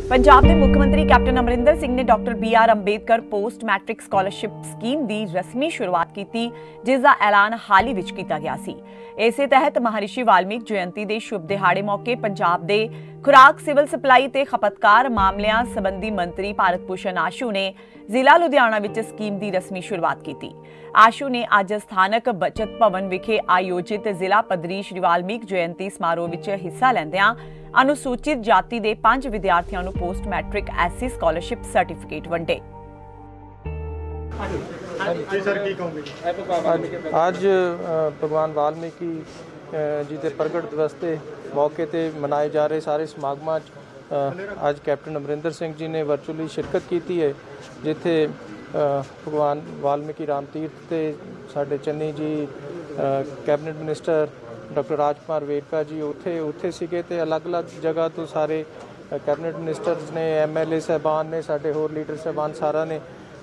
पंजाब के मुख्यमंत्री कैप्टन अमरिंदर सिंह ने doctor BR Ambedkar post matric scholarship scheme की रस्मी शुरुआत की, जिसका ऐलान हाल ही विच कीता गया सी। इसे तहत महर्षि वाल्मीकि जयंती के शुभ दिहाड़े मौके पंजाब के खुराक सिविल सप्लाई ते खपतकार मामलों संबंधी मंत्री भारत भूषण आशू ने जिला लुधियाना विच स्कीम की रस्मी शुरुआत की। आशू ने अज स्थानक बचत भवन विखे आयोजित जिला पद्धरी श्री वाल्मीकि जयंती समारोह विच हिस्सा लैंदियां अनुसूचित जाति के 5 विद्यार्थियों को post matric SC scholarship certificate वंडे। आज भगवान वाल्मीकि जी के प्रगट दिवस के मौके पर मनाए जा रहे सारे समागमां आज कैप्टन अमरिंदर सिंह जी ने वर्चुअली शिरकत की है, जिथे भगवान वाल्मीकि राम तीर्थ ते साडे Channi ji cabinet minister doctor Rajkumar Verka ji उत्थे सीगे ते अलग अलग जगह तो सारे कैबिनेट मिनिस्टर्स ने MLA साहबान ने साडे होर लीडर साहबान सारा ने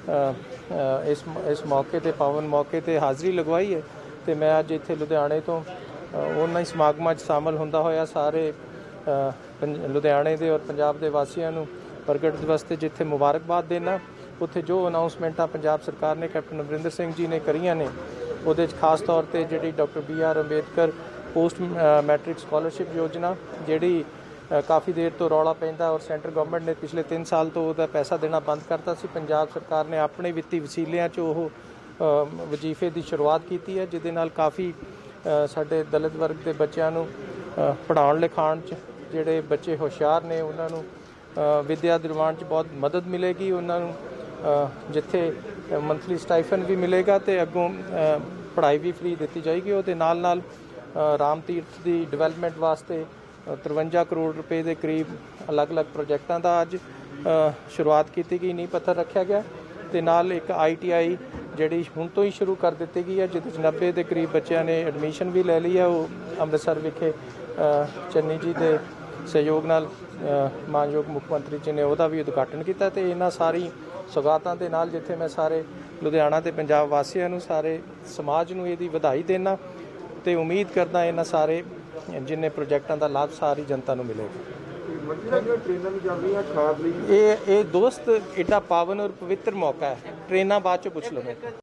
इस मौके ते पावन मौके ते हाज़री लगवाई है। तो मैं अज इत्थे लुधियाने तो उन्हां समागमां शामिल हुंदा होया सारे लुधियाने दे और पंजाब दे वासियां नूं प्रगट दिवस ते जिथे मुबारकबाद देना। उत्थे जो अनाउंसमेंटां पंजाब सरकार ने कैप्टन अमरिंदर सिंह जी ने करियां ने उहदे खास तौर पर जिहड़ी doctor BR Ambedkar post matric scholarship योजना जिहड़ी काफ़ी देर तो रौला पैंदा और सेंटर गवर्नमेंट ने पिछले 3 साल तो उसका पैसा देना बंद करता सी, पंजाब सरकार ने अपने वित्ती वसीलियां चो वजीफे की शुरुआत की है, जिहदे नाल काफ़ी साडे दलित वर्ग के बच्चों नूं पढ़ाउण लिखाउण च जिहड़े बच्चे होशियार ने उन्हां नूं विद्या दिलवाउण च बहुत मदद मिलेगी। उन्हां नूं जिथे मंथली स्टाइफन भी मिलेगा तो अगों पढ़ाई भी फ्री दी जाएगी। उहदे नाल नाल राम तीर्थ की डिवेलपमेंट वास्ते 53 करोड़ रुपए के करीब अलग अलग प्रोजेक्टां का अज शुरुआत की गई, नींह पत्थर रखा गया। तो नाल एक ITI जिहड़ी हुण तो ही शुरू कर दी गई है, जिस 90 के करीब बच्चों ने एडमिशन भी ले ली है। वो अमृतसर विखे चन्नी जी के सहयोग नाल मानयोग मुख्यमंत्री जी ने वह भी उद्घाटन किया। तो इन्हां सारी सौगातां दे नाल जिथे मैं सारे लुधियाना ते पंजाब वासियों नूं सारे समाज नूं इहदी वधाई देना तो उम्मीद करदा इन्हां सारे जिन्ने प्रोजेक्टां का लाभ सारी जनता नूं मिलेगा। ये दोस्त एडा पावन और पवित्र मौका है, ट्रेनां बाद चों पुछ लो।